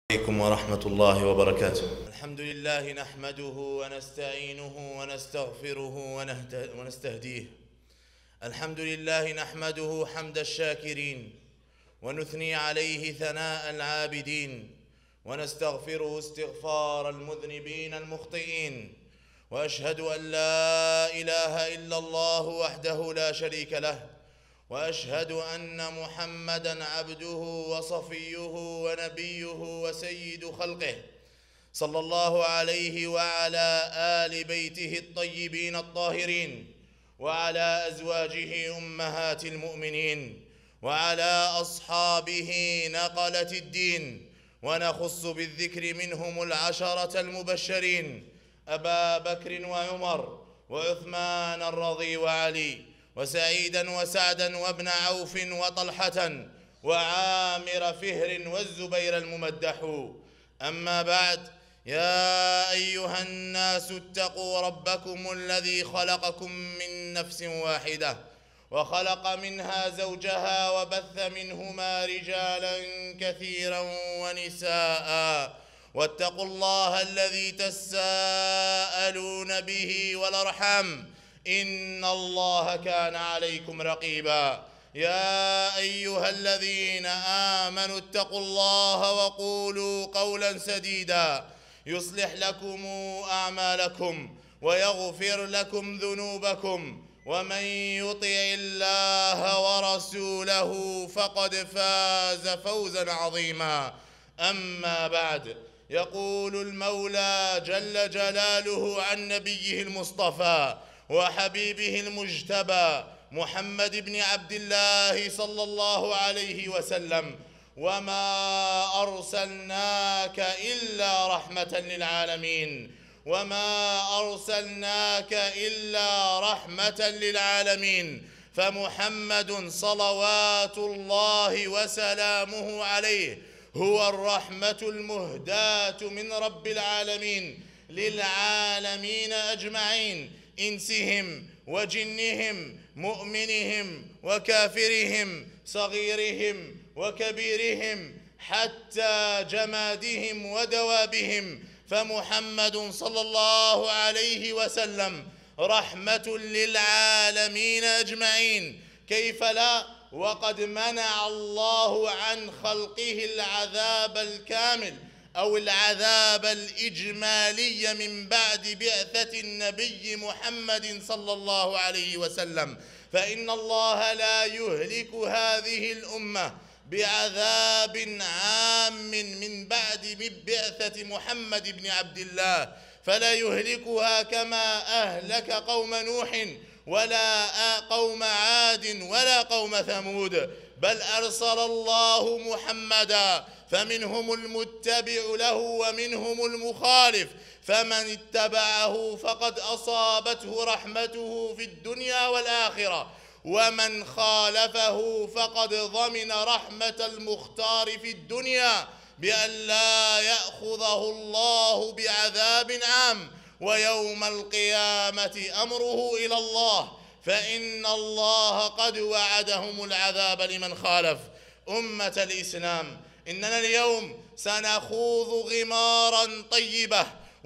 عليكم ورحمة الله وبركاته. الحمد لله نحمده ونستعينه ونستغفره ونستهديه. الحمد لله نحمده حمد الشاكرين ونثني عليه ثناء العابدين ونستغفره استغفار المذنبين المخطئين، وأشهد أن لا إله إلا الله وحده لا شريك له، وأشهد أن محمدًا عبده وصفيه ونبيه وسيد خلقه، صلى الله عليه وعلى آل بيته الطيبين الطاهرين، وعلى أزواجه أمهات المؤمنين، وعلى أصحابه نقلة الدين، ونخص بالذكر منهم العشرة المبشرين: أبا بكر وعمر وعثمان الرضي وعلي وسعيدا وسعدا وابن عوف وطلحة وعامر فهر والزبير الممدح. أما بعد، يا أيها الناس اتقوا ربكم الذي خلقكم من نفس واحدة وخلق منها زوجها وبث منهما رجالا كثيرا ونساء، واتقوا الله الذي تساءلون به والأرحام، إن الله كان عليكم رقيبا. يا أيها الذين آمنوا اتقوا الله وقولوا قولا سديدا يصلح لكم أعمالكم ويغفر لكم ذنوبكم، ومن يطع الله ورسوله فقد فاز فوزا عظيما. أما بعد، يقول المولى جل جلاله عن نبيه المصطفى وحبيبه المجتبى محمد بن عبد الله صلى الله عليه وسلم: وما أرسلناك إلا رحمة للعالمين، وما أرسلناك إلا رحمة للعالمين. فمحمد صلوات الله وسلامه عليه هو الرحمة المهداة من رب العالمين للعالمين أجمعين، إنسهم وجنهم، مؤمنهم وكافرهم، صغيرهم وكبيرهم، حتى جمادهم ودوابهم. فمحمد صلى الله عليه وسلم رحمة للعالمين أجمعين. كيف لا، وقد منع الله عن خلقه العذاب الكامل أو العذاب الإجمالي من بعد بعثة النبي محمد صلى الله عليه وسلم، فإن الله لا يهلك هذه الأمة بعذاب عام من بعد بعثة محمد بن عبد الله، فلا يهلكها كما أهلك قوم نوح ولا قوم عاد ولا قوم ثمود، بل أرسل الله محمدا، فمنهم المتبع له ومنهم المخالف، فمن اتبعه فقد أصابته رحمته في الدنيا والآخرة، ومن خالفه فقد ضمن رحمة المختار في الدنيا بأن لا يأخذه الله بعذاب عام، ويوم القيامة أمره إلى الله، فإن الله قد وعدهم العذاب لمن خالف. أمة الإسلام، إننا اليوم سنخوض غمارا طيبة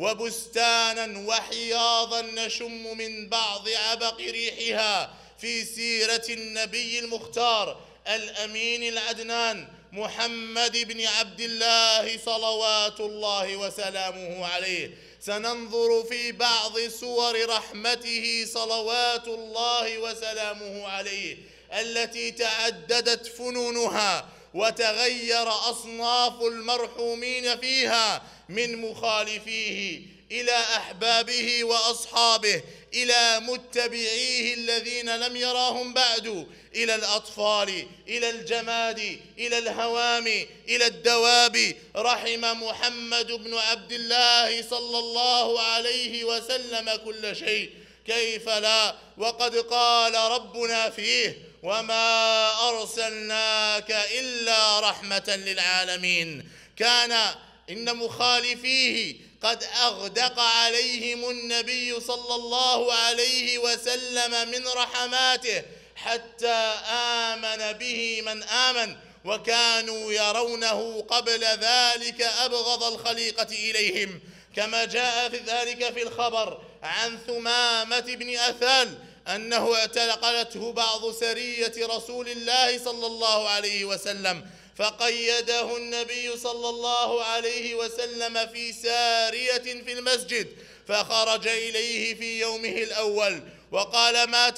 وبستانا وحياضا نشم من بعض عبق ريحها في سيرة النبي المختار الأمين العدنان محمد بن عبد الله صلوات الله وسلامه عليه. سننظر في بعض صور رحمته صلوات الله وسلامه عليه التي تعددت فنونها وتغير أصناف المرحومين فيها، من مخالفيه إلى أحبابه وأصحابه، إلى متبعيه الذين لم يراهم بعد، إلى الأطفال، إلى الجماد، إلى الهوام، إلى الدواب. رحم محمد بن عبد الله صلى الله عليه وسلم كل شيء. كيف لا، وقد قال ربنا فيه: وما أرسلناك إلا رحمة للعالمين. كان إن مخالفيه قد أغدق عليهم النبي صلى الله عليه وسلم من رحماته، حتى آمن به من آمن وكانوا يرونه قبل ذلك أبغض الخليقة إليهم، كما جاء في ذلك في الخبر عن ثمامة بن أثال أنه اعتقلته بعض سرية رسول الله صلى الله عليه وسلم، فقيده النبي صلى الله عليه وسلم في سارية في المسجد، فخرج إليه في يومه الأول وقال: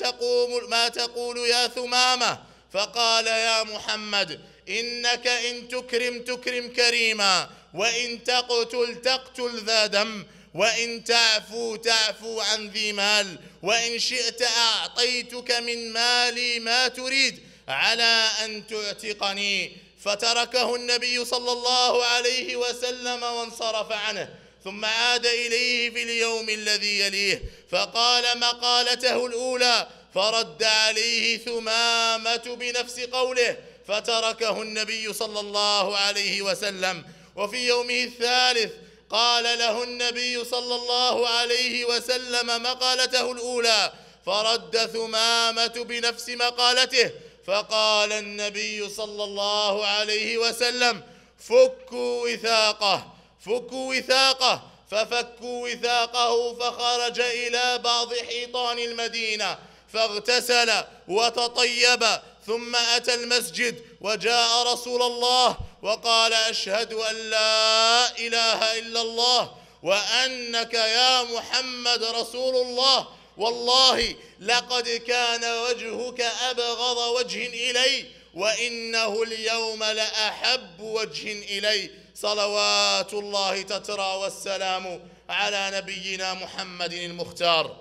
ما تقول يا ثمامة؟ فقال: يا محمد، إنك إن تكرم تكرم كريما، وإن تقتل تقتل ذا دم، وإن تعفو تعفو عن ذي مال، وإن شئت أعطيتك من مالي ما تريد على أن تعتقني. فتركه النبي صلى الله عليه وسلم وانصرف عنه، ثم عاد إليه في اليوم الذي يليه فقال مقالته الأولى، فرد عليه ثمامة بنفس قوله، فتركه النبي صلى الله عليه وسلم. وفي يومه الثالث قال له النبي صلى الله عليه وسلم مقالته الأولى، فرد ثمامة بنفس مقالته، فقال النبي صلى الله عليه وسلم: فكوا وثاقه، فكوا وثاقه. ففكوا وثاقه، فخرج إلى بعض حيطان المدينة فاغتسل وتطيب، ثم أتى المسجد وجاء رسول الله وقال: أشهد أن لا إله إلا الله وأنك يا محمد رسول الله، والله لقد كان وجهك أبغض وجه إلي، وإنه اليوم لأحب وجه إلي، صلوات الله تترى والسلام على نبينا محمد المختار.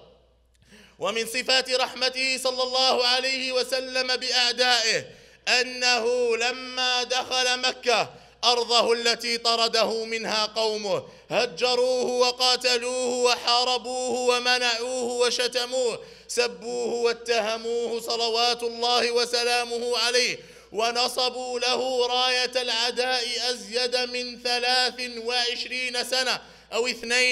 ومن صفات رحمته صلى الله عليه وسلم بأعدائه أنه لما دخل مكة أرضه التي طرده منها قومه هجروه وقاتلوه وحاربوه ومنعوه وشتموه، سبوه واتهموه صلوات الله وسلامه عليه، ونصبوا له راية العداء أزيد من 23 سنة أو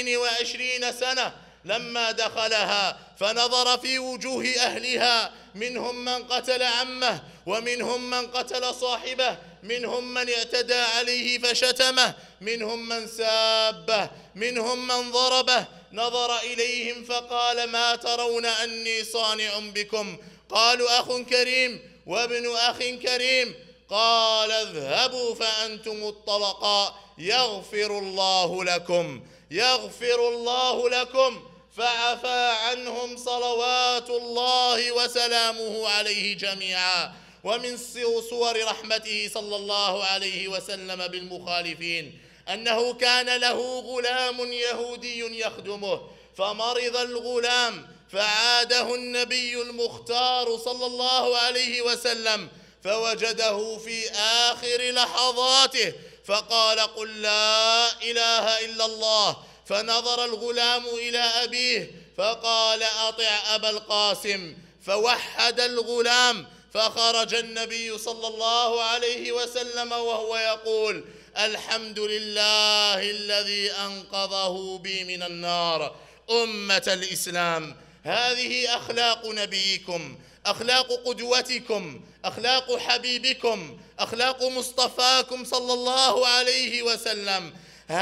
22 سنة. لما دخلها فنظر في وجوه أهلها، منهم من قتل عمه، ومنهم من قتل صاحبه، منهم من اعتدى عليه فشتمه، منهم من سابه، منهم من ضربه. نظر إليهم فقال: ما ترون أني صانع بكم؟ قالوا: أخ كريم وابن أخ كريم. قال: اذهبوا فأنتم الطلقاء، يغفر الله لكم، يغفر الله لكم. فعفى عنهم صلوات الله وسلامه عليه جميعا. ومن صور رحمته صلى الله عليه وسلم بالمخالفين أنه كان له غلام يهودي يخدمه، فمرض الغلام فعاده النبي المختار صلى الله عليه وسلم فوجده في آخر لحظاته فقال: قل لا إله إلا الله. فنظر الغلام إلى أبيه فقال: أطع أبا القاسم. فوحد الغلام، فخرج النبي صلى الله عليه وسلم وهو يقول: الحمد لله الذي أنقذه بي من النار. أمة الإسلام، هذه أخلاق نبيكم، أخلاق قدوتكم، أخلاق حبيبكم، أخلاق مصطفاكم صلى الله عليه وسلم.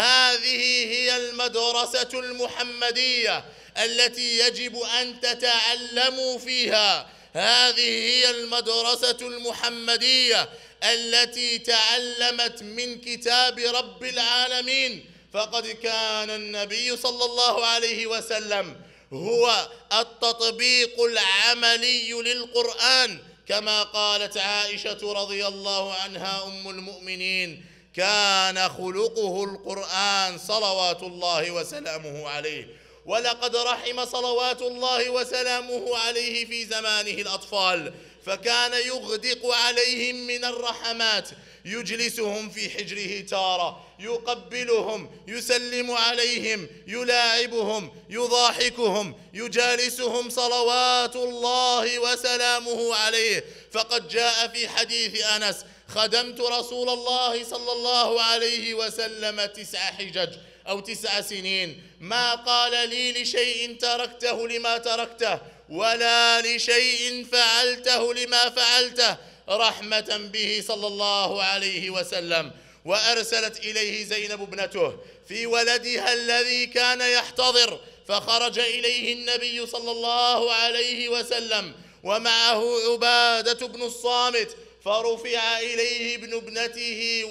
هذه هي المدرسة المحمدية التي يجب أن تتعلموا فيها. هذه هي المدرسة المحمدية التي تعلمت من كتاب رب العالمين. فقد كان النبي صلى الله عليه وسلم هو التطبيق العملي للقرآن، كما قالت عائشة رضي الله عنها أم المؤمنين: كان خلقه القرآن صلوات الله وسلامه عليه. ولقد رحم صلوات الله وسلامه عليه في زمانه الأطفال، فكان يغدق عليهم من الرحمات، يجلسهم في حجره تارة، يقبلهم، يسلم عليهم، يلاعبهم، يضاحكهم، يجالسهم صلوات الله وسلامه عليه. فقد جاء في حديث أنس: خدمت رسول الله صلى الله عليه وسلم 9 حجج أو 9 سنين، ما قال لي لشيء تركته لما تركته، ولا لشيء فعلته لما فعلته، رحمة به صلى الله عليه وسلم. وأرسلت إليه زينب ابنته في ولدها الذي كان يحتضر، فخرج إليه النبي صلى الله عليه وسلم ومعه عبادة بن الصامت، فرفع إليه ابن ابنته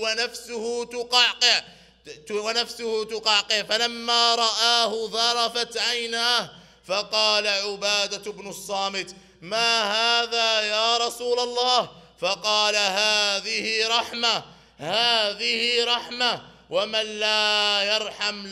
ونفسه تقعقع، فلما رآه ذرفت عيناه، فقال عبادة بن الصامت: ما هذا يا رسول الله؟ فقال: هذه رحمة، ومن لا يرحم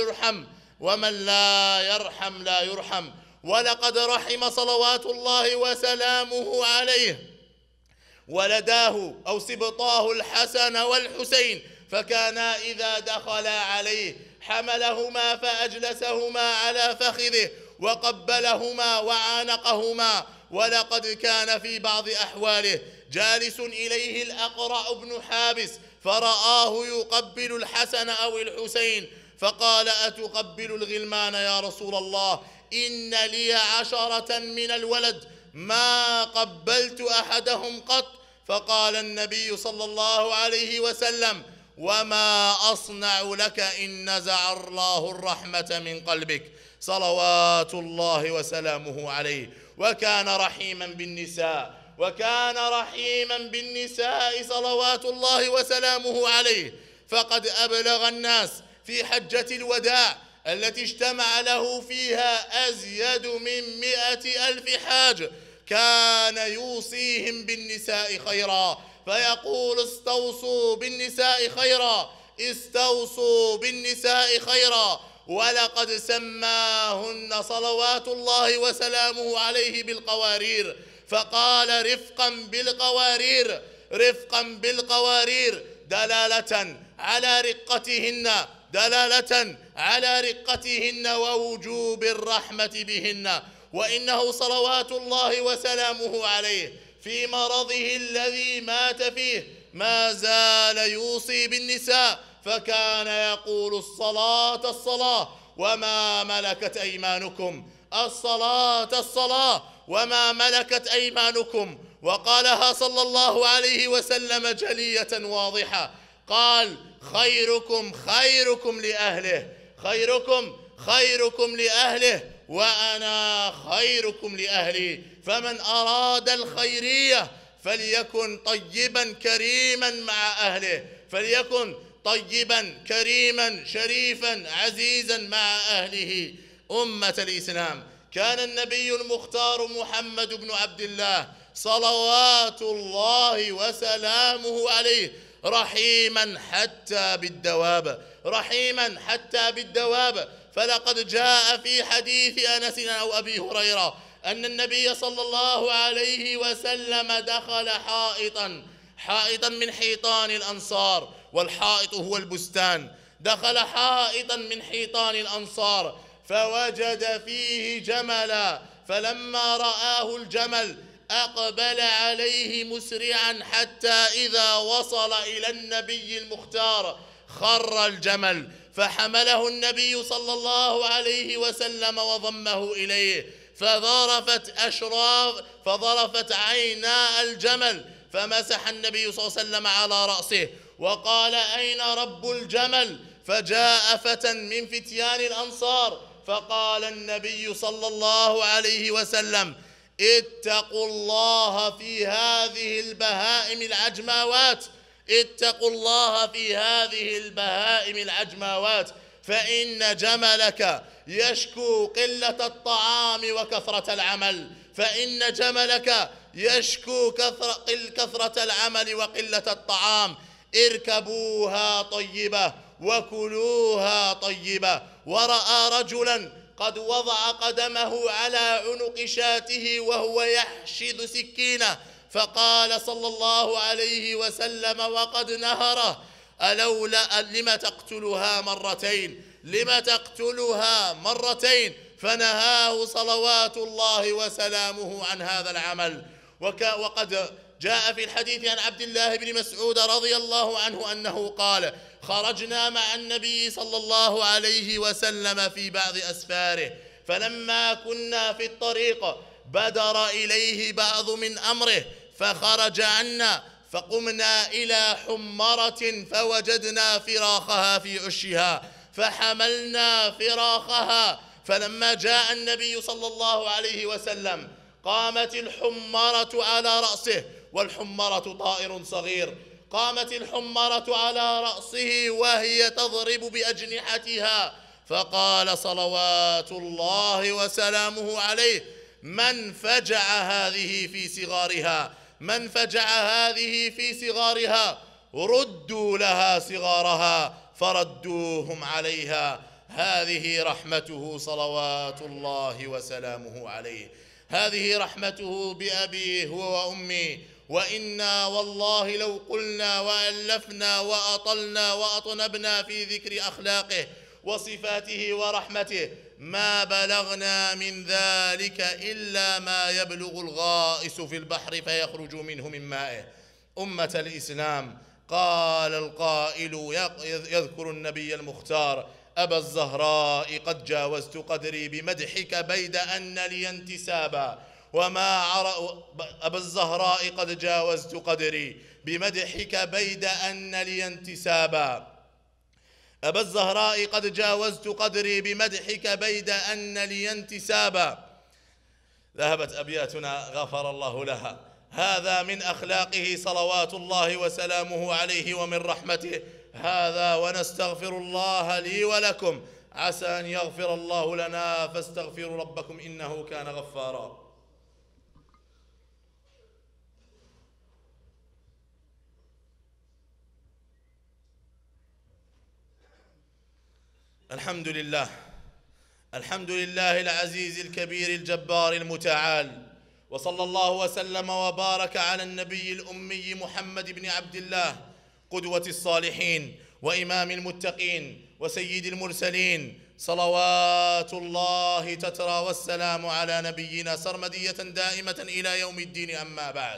لا يرحم. ولقد رحم صلوات الله وسلامه عليه ولداه أو سبطاه الحسن والحسين، فكانا إذا دخلا عليه حملهما فأجلسهما على فخذه وقبلهما وعانقهما. ولقد كان في بعض أحواله جالس إليه الأقرع بن حابس، فرآه يقبل الحسن أو الحسين، فقال: أتقبل الغلمان يا رسول الله؟ إن لي 10 من الولد، ما قبلت أحدهم قط. فقال النبي صلى الله عليه وسلم: وما أصنع لك إن نزع الله الرحمة من قلبك، صلوات الله وسلامه عليه. وكان رحيما بالنساء صلوات الله وسلامه عليه. فقد أبلغ الناس في حجة الوداع التي اجتمع له فيها أزيد من 100,000 حاج، كان يوصيهم بالنساء خيرا، فيقول: استوصوا بالنساء خيرا. ولقد سماهن صلوات الله وسلامه عليه بالقوارير، فقال: رفقا بالقوارير دلالة على رقتهن ووجوب الرحمة بهن. وإنه صلوات الله وسلامه عليه في مرضه الذي مات فيه ما زال يوصي بالنساء، فكان يقول: الصلاة وما ملكت أيمانكم، وقالها صلى الله عليه وسلم جلية واضحة. قال: خيركم لأهله وأنا خيركم لأهلي، فمن أراد الخيرية فليكن طيبا كريما مع أهله، شريفا عزيزا مع أهله. أمة الإسلام، كان النبي المختار محمد بن عبد الله صلوات الله وسلامه عليه رحيما حتى بالدواب. فلقد جاء في حديث أنس أو أبي هريرة أن النبي صلى الله عليه وسلم دخل حائطا من حيطان الأنصار، والحائط هو البستان. دخل حائطا من حيطان الأنصار فوجد فيه جملا، فلما رآه الجمل أقبل عليه مسرعا، حتى إذا وصل إلى النبي المختار خر الجمل، فحمله النبي صلى الله عليه وسلم وضمه إليه، فظرفت عينا الجمل، فمسح النبي صلى الله عليه وسلم على رأسه وقال: أين رب الجمل؟ فجاء فتى من فتيان الأنصار، فقال النبي صلى الله عليه وسلم: اتقوا الله في هذه البهائم فإن جملك يشكو قلة الطعام وكثرة العمل وقلة الطعام. اركبوها طيبة وكلوها طيبة. ورأى رجلا قد وضع قدمه على عنق شاته وهو يحشد سكينة، فقال صلى الله عليه وسلم وقد نهره: لم تقتلها مرتين؟ فنهاه صلوات الله وسلامه عن هذا العمل. وقد جاء في الحديث عن عبد الله بن مسعود رضي الله عنه أنه قال: خرجنا مع النبي صلى الله عليه وسلم في بعض أسفاره، فلما كنا في الطريق بدر إليه بعض من أمره، فخرج عنا، فقمنا إلى حمرة فوجدنا فراخها في عشها، فحملنا فراخها. فلما جاء النبي صلى الله عليه وسلم قامت الحمرة على رأسه، والحمرة طائر صغير، قامت الحمرة على رأسه وهي تضرب بأجنحتها، فقال صلوات الله وسلامه عليه: من فجع هذه في صغارها، من فجع هذه في صغارها، ردوا لها صغارها فردوهم عليها. هذه رحمته صلوات الله وسلامه عليه، هذه رحمته بأبيه هو وأمي. وإنا والله لو قلنا وألفنا وأطلنا وأطنبنا في ذكر أخلاقه وصفاته ورحمته ما بلغنا من ذلك إلا ما يبلغ الغائص في البحر فيخرج منه من مائه. أمة الإسلام، قال القائل يذكر النبي المختار: أبا الزهراء قد جاوزت قدري بمدحك بيد أن لي انتسابا، أبا الزهراء قد جاوزت قدري بمدحك بيد أن لي انتسابا، أبا الزهراء قد جاوزت قدري بمدحك بيد أن لي انتسابا. ذهبت أبياتنا غفر الله لها. هذا من أخلاقه صلوات الله وسلامه عليه ومن رحمته هذا، ونستغفر الله لي ولكم، عسى أن يغفر الله لنا، فاستغفروا ربكم إنه كان غفارا. الحمد لله، الحمد لله العزيز الكبير الجبار المتعال، وصلى الله وسلم وبارك على النبي الأمي محمد بن عبد الله، قدوة الصالحين وإمام المتقين وسيد المرسلين، صلوات الله تترى والسلام على نبينا سرمدية دائمة إلى يوم الدين. أما بعد،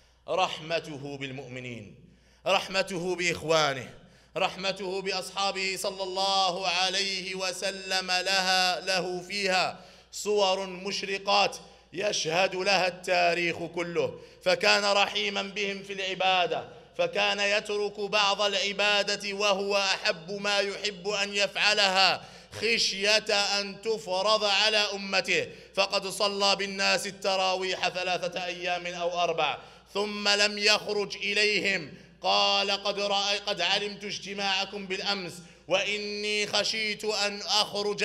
رحمته بالمؤمنين، رحمته بإخوانه، رحمته بأصحابه صلى الله عليه وسلم له فيها صور مشرقات يشهد لها التاريخ كله. فكان رحيما بهم في العبادة، فكان يترك بعض العبادة وهو أحب ما يحب أن يفعلها خشية أن تفرض على أمته. فقد صلى بالناس التراويح 3 أيام أو 4 ثم لم يخرج إليهم، قال: قد علمت اجتماعكم بالأمس، وإني خشيت أن أخرج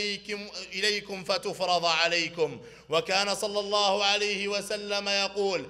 إليكم فتفرض عليكم. وكان صلى الله عليه وسلم يقول: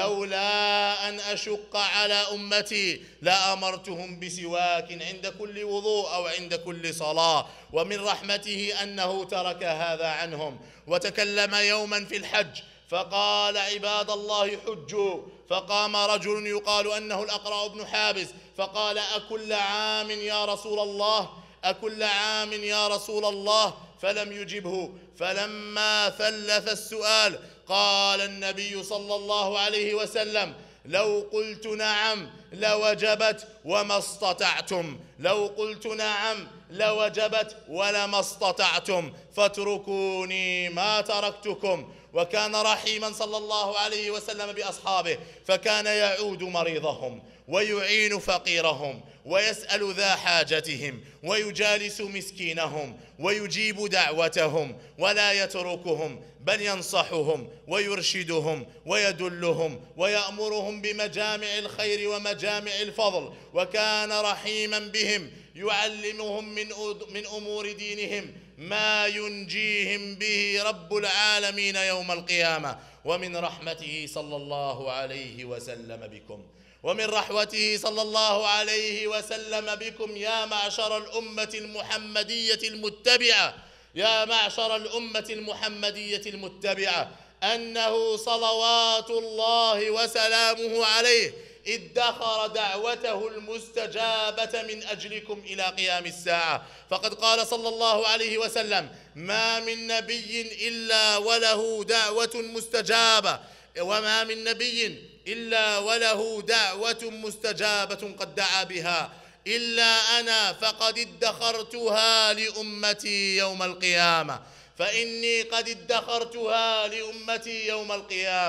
لولا أن أشق على أمتي لأمرتهم بسواك عند كل وضوء أو عند كل صلاة. ومن رحمته أنه ترك هذا عنهم. وتكلم يوما في الحج فقال: عباد الله حجوا. فقام رجل يقال أنه الأقرع بن حابس فقال: أكل عام يا رسول الله، أكل عام يا رسول الله؟ فلم يجبه. فلما ثلث السؤال قال النبي صلى الله عليه وسلم: لو قلت نعم لوجبت وما استطعتم، لو قلت نعم لوجبت ولما استطعتم، فاتركوني ما تركتكم. وكان رحيما صلى الله عليه وسلم بأصحابه، فكان يعود مريضهم ويعين فقيرهم ويسأل ذا حاجتهم ويجالس مسكينهم ويجيب دعوتهم، ولا يتركهم بل ينصحهم ويرشدهم ويدلهم ويأمرهم بمجامع الخير ومجامع الفضل. وكان رحيما بهم، يعلمهم من أمور دينهم ما ينجيهم به رب العالمين يوم القيامة. ومن رحمته صلى الله عليه وسلم بكم، ومن رحمته صلى الله عليه وسلم بكم يا معشر الأمة المحمدية المتبعة، يا معشر الأمة المحمدية المتبعة، أنه صلوات الله وسلامه عليه ادخر دعوته المستجابة من أجلكم إلى قيام الساعة. فقد قال صلى الله عليه وسلم: ما من نبي إلا وله دعوة مستجابة، وما من نبي إلا وله دعوة مستجابة قد دعا بها إلا أنا، فقد ادخرتها لأمتي يوم القيامة، فإني قد ادخرتها لأمتي يوم القيامة.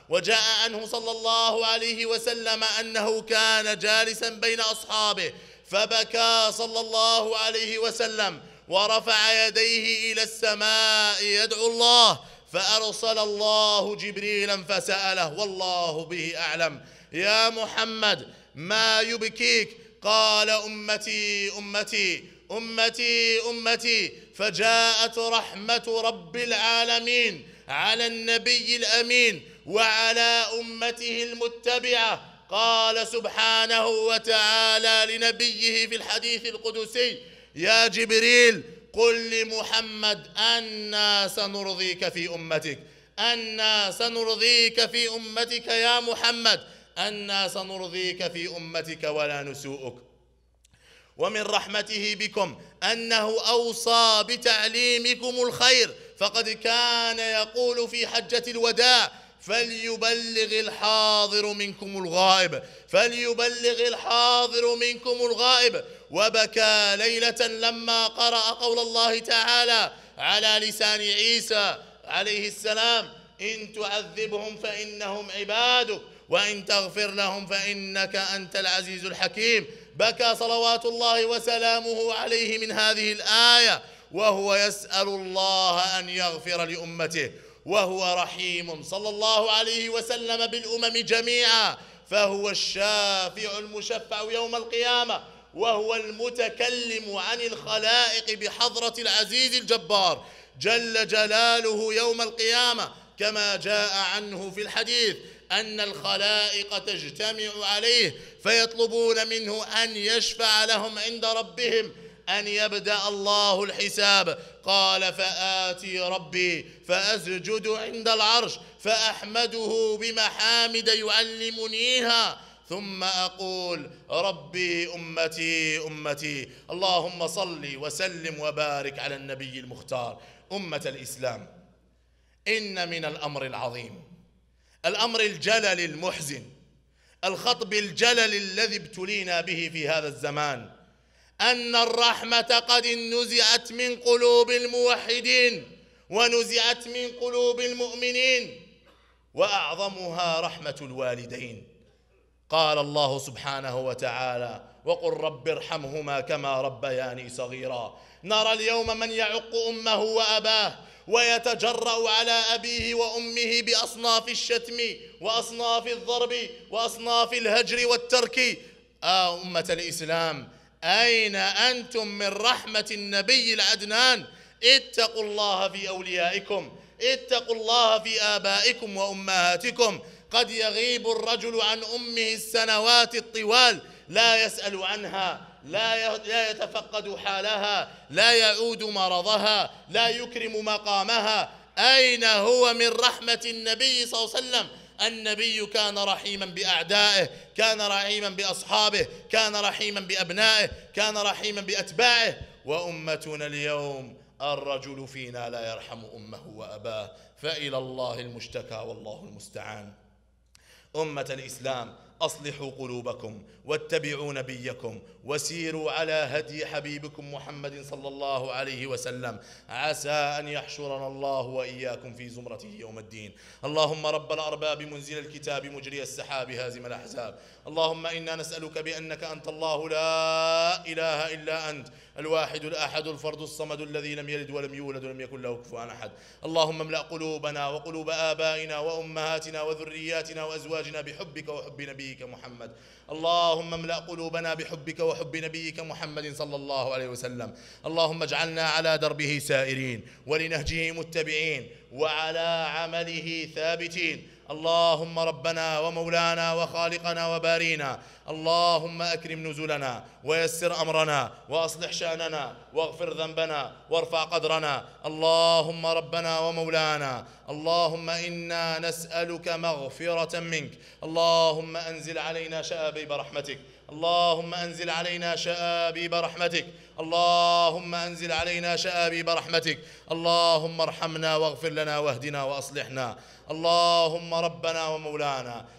وجاء عنه صلى الله عليه وسلم أنه كان جالسا بين أصحابه فبكى صلى الله عليه وسلم ورفع يديه إلى السماء يدعو الله، فأرسل الله جبريلا فسأله والله به أعلم: يا محمد ما يبكيك؟ قال: أمتي أمتي أمتي أمتي. فجاءت رحمة رب العالمين على النبي الأمين وعلى أمته المتبعة. قال سبحانه وتعالى لنبيه في الحديث القدسي: يا جبريل قل لمحمد أنا سنرضيك في أمتك، أنا سنرضيك في أمتك يا محمد، أنا سنرضيك في أمتك ولا نسوءك. ومن رحمته بكم أنه أوصى بتعليمكم الخير، فقد كان يقول في حجة الوداع: فليبلغ الحاضر منكم الغائب، فليبلغ الحاضر منكم الغائب. وبكى ليلة لما قرأ قول الله تعالى على لسان عيسى عليه السلام: إن تعذبهم فإنهم عبادك وإن تغفر لهم فإنك أنت العزيز الحكيم. بكى صلوات الله وسلامه عليه من هذه الآية وهو يسأل الله أن يغفر لأمته، وهو رحيم صلى الله عليه وسلم بالأمم جميعا، فهو الشافع المشفع يوم القيامة، وهو المتكلم عن الخلائق بحضرة العزيز الجبار جل جلاله يوم القيامة، كما جاء عنه في الحديث أن الخلائق تجتمع عليه فيطلبون منه أن يشفع لهم عند ربهم، أن يبدأ الله الحساب. قال: فآتي ربي فأسجد عند العرش فأحمده بمحامد يعلمنيها، ثم أقول: ربي أمتي أمتي. اللهم صل وسلم وبارك على النبي المختار. أمة الإسلام، إن من الأمر العظيم، الأمر الجلل المحزن، الخطب الجلل الذي ابتلينا به في هذا الزمان، أن الرحمة قد نزعت من قلوب الموحدين ونزعت من قلوب المؤمنين، وأعظمها رحمة الوالدين. قال الله سبحانه وتعالى: وقل رب ارحمهما كما ربياني صغيرا. نرى اليوم من يعق أمه وأباه ويتجرأ على أبيه وأمه بأصناف الشتم وأصناف الضرب وأصناف الهجر والترك. أمة الإسلام، أين أنتم من رحمة النبي العدنان؟ اتقوا الله في أوليائكم، اتقوا الله في آبائكم وأمهاتكم. قد يغيب الرجل عن أمه السنوات الطوال، لا يسأل عنها، لا يتفقد حالها، لا يعود مرضها، لا يكرم مقامها. أين هو من رحمة النبي صلى الله عليه وسلم؟ النبي كان رحيما بأعدائه، كان رحيما بأصحابه، كان رحيما بأبنائه، كان رحيما بأتباعه. وأمتنا اليوم الرجل فينا لا يرحم أمه وأباه، فإلى الله المشتكى والله المستعان. أمة الإسلام، أصلحوا قلوبكم واتبعوا نبيكم وسيروا على هدي حبيبكم محمد صلى الله عليه وسلم، عسى أن يحشرنا الله وإياكم في زمرته يوم الدين. اللهم رب الأرباب منزل الكتاب مجري السحاب هازم الأحزاب، اللهم إنا نسألك بأنك أنت الله لا إله إلا أنت الواحد الأحد الفرد الصمد الذي لم يلد ولم يولد ولم يكن له كفوا أحد. اللهم املأ قلوبنا وقلوب آبائنا وأمهاتنا وذرياتنا وأزواجنا بحبك وحب نبيك محمد. اللهم املأ قلوبنا بحبك وحب نبيك محمد صلى الله عليه وسلم. اللهم اجعلنا على دربه سائرين ولنهجه متبعين وعلى عمله ثابتين. اللهم ربنا ومولانا وخالقنا وبارينا، اللهم أكرم نزلنا ويسر أمرنا وأصلح شأننا واغفر ذنبنا وارفع قدرنا. اللهم ربنا ومولانا، اللهم إنا نسألك مغفرة منك. اللهم أنزل علينا شآبيب رحمتك، اللهم أنزل علينا شآبيب رحمتك، اللهم أنزل علينا شآبيب رحمتك. اللهم ارحمنا واغفر لنا واهدنا وأصلحنا. اللهم ربنا ومولانا،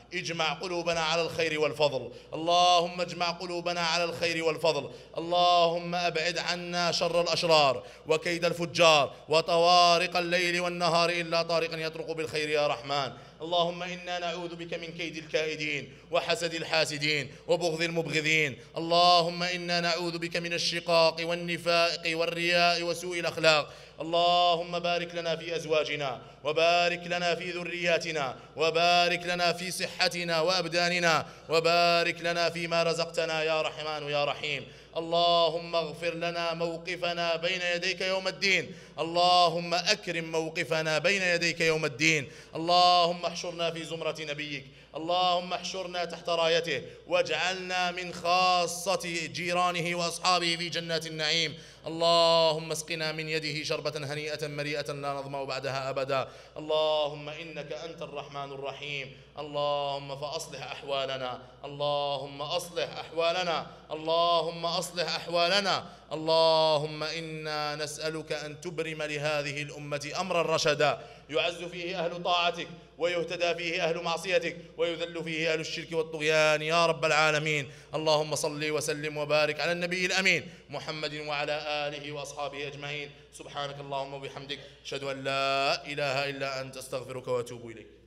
اجمع قلوبنا على الخير والفضل، اللهم اجمع قلوبنا على الخير والفضل، اللهم أبعد عنا شر الأشرار وكيد الفجار وطوارق الليل والنهار إلا طارقا يطرق بالخير يا رحمن. اللهم إنا نعوذ بك من كيد الكائدين وحسد الحاسدين وبغض المبغضين. اللهم إنا نعوذ بك من الشقاق والنفاق والرياء وسوء الأخلاق. اللهم بارك لنا في أزواجنا وبارك لنا في ذرياتنا وبارك لنا في صحتنا وأبداننا وبارك لنا فيما رزقتنا يا رحمن يا رحيم. اللهم اغفر لنا موقفنا بين يديك يوم الدين، اللهم أكرم موقفنا بين يديك يوم الدين. اللهم احشرنا في زمرة نبيك، اللهم احشرنا تحت رايته واجعلنا من خاصة جيرانه وأصحابه في جنات النعيم. اللهم اسقنا من يده شربة هنيئة مريئة لا نظمأ بعدها أبدا. اللهم إنك أنت الرحمن الرحيم. اللهم فأصلح أحوالنا، اللهم أصلح أحوالنا، اللهم أصلح أحوالنا. اللهم إنا نسألك أن تبرم لهذه الأمة أمرا رشدا يعز فيه أهل طاعتك ويهتدى فيه أهل معصيتك ويذل فيه أهل الشرك والطغيان يا رب العالمين. اللهم صل وسلم وبارك على النبي الأمين محمد وعلى آله وأصحابه أجمعين. سبحانك اللهم وبحمدك، أشهد أن لا إله إلا أنت، أستغفرك وأتوب إليك.